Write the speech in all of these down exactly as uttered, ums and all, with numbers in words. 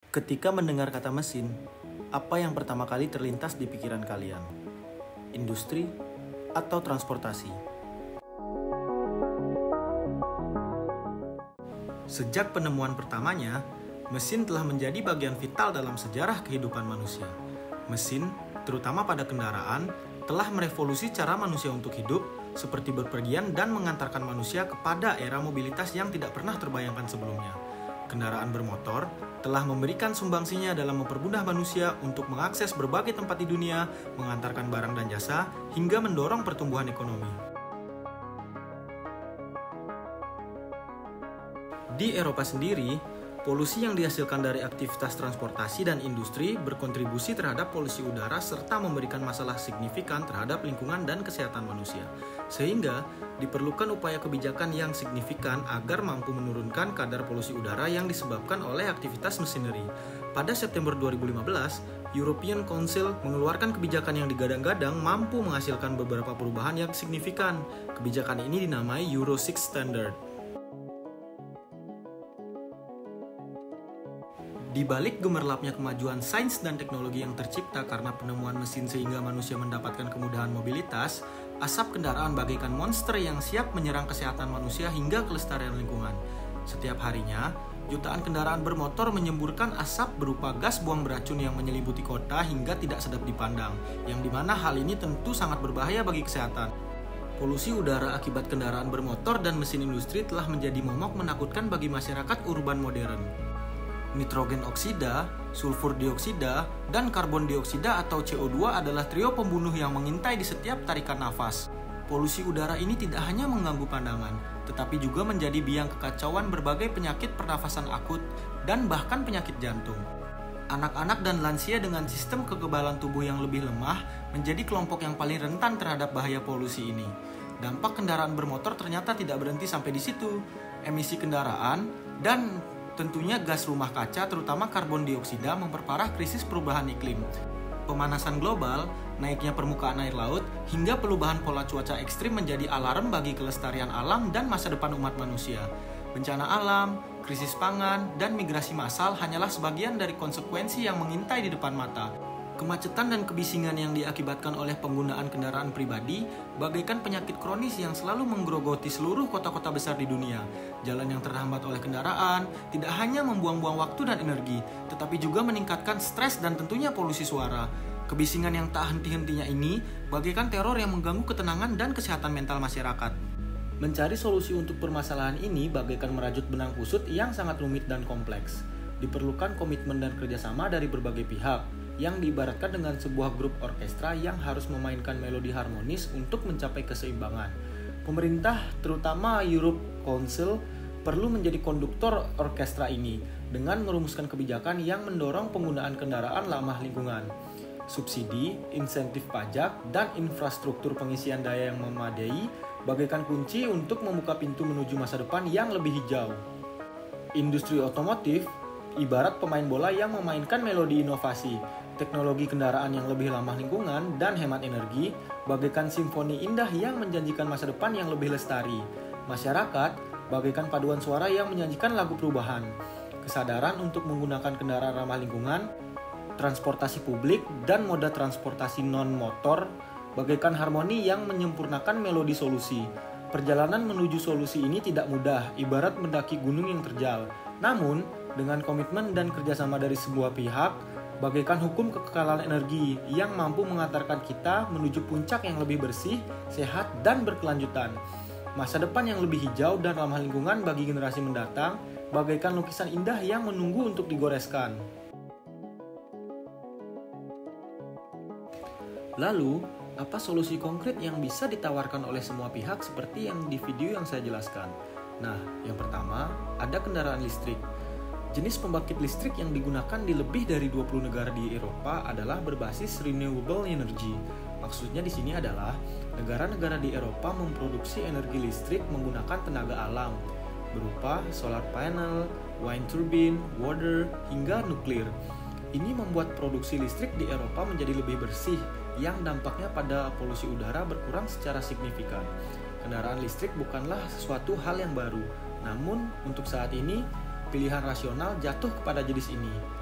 Ketika mendengar kata mesin, apa yang pertama kali terlintas di pikiran kalian? Industri atau transportasi? Sejak penemuan pertamanya, mesin telah menjadi bagian vital dalam sejarah kehidupan manusia. Mesin, terutama pada kendaraan, telah merevolusi cara manusia untuk hidup, seperti berpergian dan mengantarkan manusia kepada era mobilitas yang tidak pernah terbayangkan sebelumnya. Kendaraan bermotor telah memberikan sumbangsinya dalam mempermudah manusia untuk mengakses berbagai tempat di dunia, mengantarkan barang dan jasa, hingga mendorong pertumbuhan ekonomi. Di Eropa sendiri, polusi yang dihasilkan dari aktivitas transportasi dan industri berkontribusi terhadap polusi udara serta memberikan masalah signifikan terhadap lingkungan dan kesehatan manusia. Sehingga diperlukan upaya kebijakan yang signifikan agar mampu menurunkan kadar polusi udara yang disebabkan oleh aktivitas mesineri. Pada September dua ribu lima belas, European Council mengeluarkan kebijakan yang digadang-gadang mampu menghasilkan beberapa perubahan yang signifikan. Kebijakan ini dinamai Euro enam Standard. Di balik gemerlapnya kemajuan sains dan teknologi yang tercipta karena penemuan mesin sehingga manusia mendapatkan kemudahan mobilitas, asap kendaraan bagaikan monster yang siap menyerang kesehatan manusia hingga kelestarian lingkungan. Setiap harinya, jutaan kendaraan bermotor menyemburkan asap berupa gas buang beracun yang menyelimuti kota hingga tidak sedap dipandang, yang dimana hal ini tentu sangat berbahaya bagi kesehatan. Polusi udara akibat kendaraan bermotor dan mesin industri telah menjadi momok menakutkan bagi masyarakat urban modern. Nitrogen oksida, sulfur dioksida, dan karbon dioksida atau C O dua adalah trio pembunuh yang mengintai di setiap tarikan nafas. Polusi udara ini tidak hanya mengganggu pandangan, tetapi juga menjadi biang kekacauan berbagai penyakit pernafasan akut dan bahkan penyakit jantung. Anak-anak dan lansia dengan sistem kekebalan tubuh yang lebih lemah menjadi kelompok yang paling rentan terhadap bahaya polusi ini. Dampak kendaraan bermotor ternyata tidak berhenti sampai di situ. Emisi kendaraan dan tentunya gas rumah kaca terutama karbon dioksida memperparah krisis perubahan iklim. Pemanasan global, naiknya permukaan air laut, hingga perubahan pola cuaca ekstrim menjadi alarm bagi kelestarian alam dan masa depan umat manusia. Bencana alam, krisis pangan, dan migrasi massal hanyalah sebagian dari konsekuensi yang mengintai di depan mata. Kemacetan dan kebisingan yang diakibatkan oleh penggunaan kendaraan pribadi bagaikan penyakit kronis yang selalu menggerogoti seluruh kota-kota besar di dunia. Jalan yang terhambat oleh kendaraan tidak hanya membuang-buang waktu dan energi, tetapi juga meningkatkan stres dan tentunya polusi suara. Kebisingan yang tak henti-hentinya ini bagaikan teror yang mengganggu ketenangan dan kesehatan mental masyarakat. Mencari solusi untuk permasalahan ini bagaikan merajut benang kusut yang sangat rumit dan kompleks. Diperlukan komitmen dan kerjasama dari berbagai pihak, yang diibaratkan dengan sebuah grup orkestra yang harus memainkan melodi harmonis untuk mencapai keseimbangan. Pemerintah, terutama Europe Council, perlu menjadi konduktor orkestra ini dengan merumuskan kebijakan yang mendorong penggunaan kendaraan ramah lingkungan. Subsidi, insentif pajak, dan infrastruktur pengisian daya yang memadai bagaikan kunci untuk membuka pintu menuju masa depan yang lebih hijau. Industri otomotif ibarat pemain bola yang memainkan melodi inovasi. Teknologi kendaraan yang lebih ramah lingkungan dan hemat energi bagaikan simfoni indah yang menjanjikan masa depan yang lebih lestari. Masyarakat bagaikan paduan suara yang menyanyikan lagu perubahan. Kesadaran untuk menggunakan kendaraan ramah lingkungan, transportasi publik, dan moda transportasi non-motor bagaikan harmoni yang menyempurnakan melodi solusi. Perjalanan menuju solusi ini tidak mudah, ibarat mendaki gunung yang terjal. Namun, dengan komitmen dan kerjasama dari sebuah pihak, bagaikan hukum kekekalan energi yang mampu mengantarkan kita menuju puncak yang lebih bersih, sehat, dan berkelanjutan. Masa depan yang lebih hijau dan ramah lingkungan bagi generasi mendatang, bagaikan lukisan indah yang menunggu untuk digoreskan. Lalu, apa solusi konkret yang bisa ditawarkan oleh semua pihak seperti yang di video yang saya jelaskan? Nah, yang pertama, ada kendaraan listrik. Jenis pembangkit listrik yang digunakan di lebih dari dua puluh negara di Eropa adalah berbasis renewable energy. Maksudnya di sini adalah negara-negara di Eropa memproduksi energi listrik menggunakan tenaga alam berupa solar panel, wind turbine, water, hingga nuklir. Ini membuat produksi listrik di Eropa menjadi lebih bersih yang dampaknya pada polusi udara berkurang secara signifikan. Kendaraan listrik bukanlah sesuatu hal yang baru, namun untuk saat ini pilihan rasional jatuh kepada jenis ini.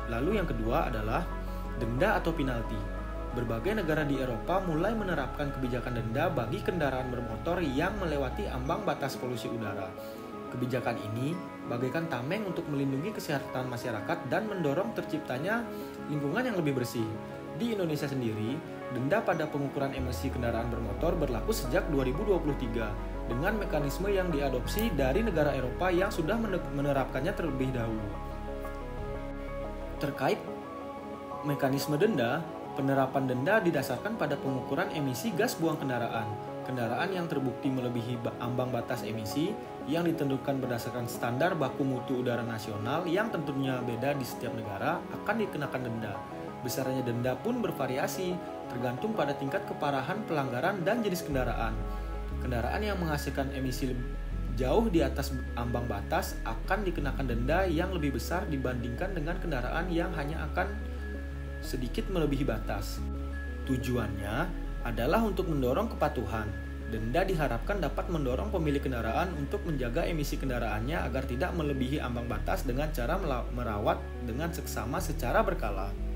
Lalu yang kedua adalah denda atau penalti. Berbagai negara di Eropa mulai menerapkan kebijakan denda bagi kendaraan bermotor yang melewati ambang batas polusi udara. Kebijakan ini bagaikan tameng untuk melindungi kesehatan masyarakat dan mendorong terciptanya lingkungan yang lebih bersih. Di Indonesia sendiri, denda pada pengukuran emisi kendaraan bermotor berlaku sejak dua ribu dua puluh tiga dengan mekanisme yang diadopsi dari negara Eropa yang sudah menerapkannya terlebih dahulu. Terkait mekanisme denda, penerapan denda didasarkan pada pengukuran emisi gas buang kendaraan. Kendaraan yang terbukti melebihi ambang batas emisi yang ditentukan berdasarkan standar baku mutu udara nasional yang tentunya beda di setiap negara akan dikenakan denda. Besarnya denda pun bervariasi tergantung pada tingkat keparahan pelanggaran dan jenis kendaraan. Kendaraan yang menghasilkan emisi jauh di atas ambang batas akan dikenakan denda yang lebih besar dibandingkan dengan kendaraan yang hanya akan sedikit melebihi batas. Tujuannya adalah untuk mendorong kepatuhan. Denda diharapkan dapat mendorong pemilik kendaraan untuk menjaga emisi kendaraannya agar tidak melebihi ambang batas dengan cara merawat dengan seksama secara berkala.